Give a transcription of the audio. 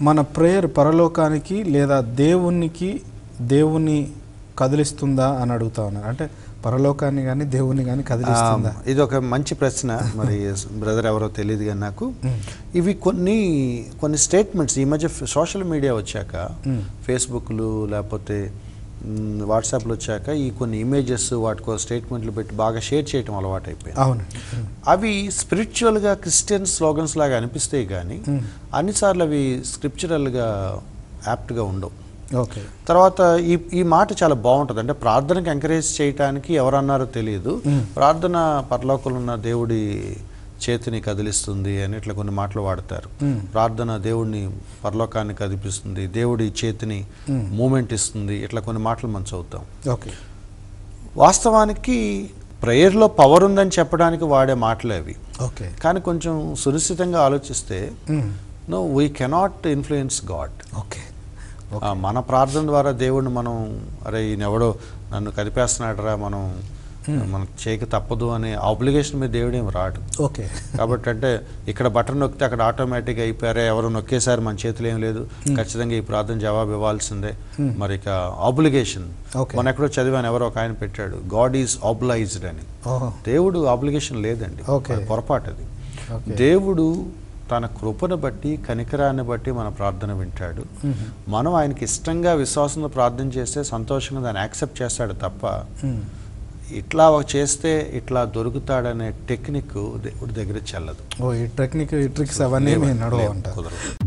మన ప్రేయర్ పరలోకానికి లేదా దేవుని కదిలిస్తుందా అని అడుగుతా ఉన్నారు. అంటే పరలోకాన్ని కానీ దేవుని కానీ కదిలిస్తుందా? ఇది ఒక మంచి ప్రశ్న. మరి బ్రదర్ ఎవరో తెలియదు కానీ నాకు ఇవి కొన్ని స్టేట్మెంట్స్ ఈ మధ్య సోషల్ మీడియా వచ్చాక, ఫేస్బుక్లు లేకపోతే వాట్సాప్లో వచ్చాక ఈ కొన్ని ఇమేజెస్ వాటికో స్టేట్మెంట్లు పెట్టి బాగా షేర్ చేయటం అలవాటు అయిపోయింది. అవును, అవి స్పిరిచువల్గా క్రిస్టియన్ స్లోగన్స్ లాగా అనిపిస్తాయి కానీ అన్నిసార్లు అవి స్క్రిప్చురల్గా యాప్ట్గా ఉండవు. ఓకే. తర్వాత ఈ మాట చాలా బాగుంటుంది. అంటే ప్రార్థనకి ఎంకరేజ్ చేయడానికి ఎవరన్నారో తెలియదు. ప్రార్థన పరలోకంలో ఉన్న దేవుడి చేతిని కదిలిస్తుంది అని ఇట్లా కొన్ని మాటలు వాడతారు. ప్రార్థన దేవుడిని పరలోకాన్ని కదిపిస్తుంది, దేవుడి చేతిని మూమెంట్ ఇస్తుంది, ఇట్లా కొన్ని మాటలు మనం చదువుతాం. ఓకే. వాస్తవానికి ప్రేయర్లో పవర్ ఉందని చెప్పడానికి వాడే మాటలే అవి. ఓకే. కానీ కొంచెం సునిశ్చితంగా ఆలోచిస్తే no, we cannot influence God. Okay. మన ప్రార్థన ద్వారా దేవుడిని మనం అరే ఈయనెవడో నన్ను కదిపేస్తున్నాడరా, మనకు చేయక తప్పదు అనే ఆబ్లిగేషన్ మీద దేవుడేం రాడు. ఓకే. కాబట్టి అంటే ఇక్కడ బటన్ నొక్కితే అక్కడ ఆటోమేటిక్గా అయిపోయారే, ఎవరు నొక్కేసారి మన చేతులు ఏం లేదు, ఖచ్చితంగా ఈ ప్రార్థన జవాబు ఇవ్వాల్సిందే. మరి ఇక ఆబ్లిగేషన్ మన ఎక్కడో చదివాను, ఎవరో ఒక ఆయన పెట్టాడు, గాడ్ ఈజ్ ఆబ్లైజ్డ్ అని. దేవుడు ఆబ్లిగేషన్ లేదండి, పొరపాటు అది. దేవుడు తన కృపను బట్టి కనికరాన్ని బట్టి మన ప్రార్థన వింటాడు. మనం ఆయనకి ఇష్టంగా విశ్వాసంతో ప్రార్థన చేస్తే సంతోషంగా దాన్ని యాక్సెప్ట్ చేస్తాడు తప్ప ఇట్లా చేస్తే ఇట్లా దొరుకుతాడనే టెక్నిక్ దేవుడి దగ్గర చెల్లదు. ఈ టెక్నిక్, ఈ ట్రిక్స్ అవన్నీ నడవ ఉంటాయి. కుదరదు.